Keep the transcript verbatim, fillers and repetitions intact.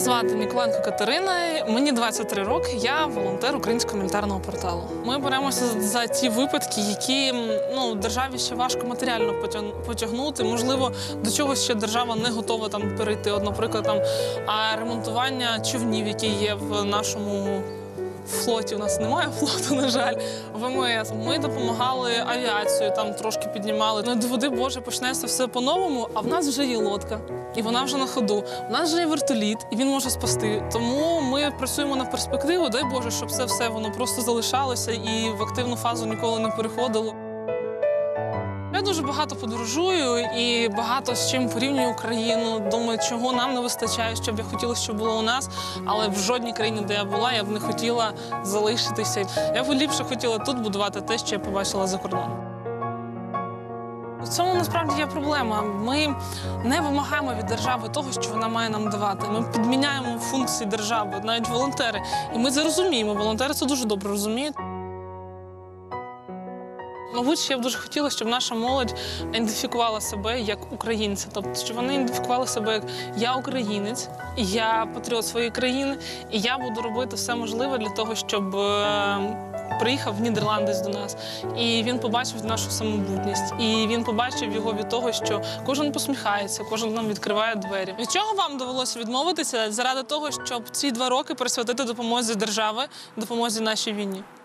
звати Ніколенко Катерина, мені двадцять три роки, я волонтер Українського мілітарного порталу. Ми беремося за ті випадки, які ну, державі ще важко матеріально потягнути. Можливо, до чогось ще держава не готова там перейти. От, наприклад, там, а ремонтування човнів, які є в нашому флоті, у нас немає флоту, на жаль, ВМС. Ми допомагали авіацію, там трошки піднімали. Ну, до води, Боже, почнеться все по-новому, а в нас вже є лодка, і вона вже на ходу. У нас вже є вертоліт, і він може спасти. Тому ми працюємо на перспективу, дай Боже, щоб це все воно просто залишалося і в активну фазу ніколи не переходило. Я дуже багато подорожую і багато з чим порівнюю Україну. Думаю, чого нам не вистачає, що б я хотіла, щоб було у нас. Але в жодній країні, де я була, я б не хотіла залишитися. Я б ліпше хотіла тут будувати те, що я побачила за кордоном. В цьому насправді є проблема. Ми не вимагаємо від держави того, що вона має нам давати. Ми підміняємо функції держави, навіть волонтери. І ми це розуміємо. Волонтери це дуже добре розуміють. Мабуть, я б дуже хотіла, щоб наша молодь ідентифікувала себе як українця. Тобто, щоб вони ідентифікували себе як «я українець», «я патріот своєї країни», і я буду робити все можливе для того, щоб приїхав нідерландець до нас, і він побачив нашу самобутність, і він побачив його від того, що кожен посміхається, кожен нам відкриває двері. Від чого вам довелося відмовитися заради того, щоб ці два роки присвятити допомозі держави, допомозі нашій війні?